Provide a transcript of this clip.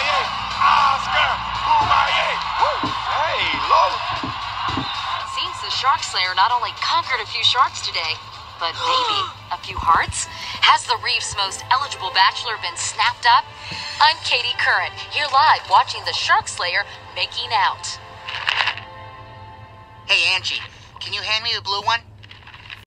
Oscar! Kumaye! Hey, Lola! Seems the Shark Slayer not only conquered a few sharks today, but maybe a few hearts? Has the reef's most eligible bachelor been snapped up? I'm Katie Curran, here live watching the Shark Slayer making out. Hey, Angie, can you hand me the blue one?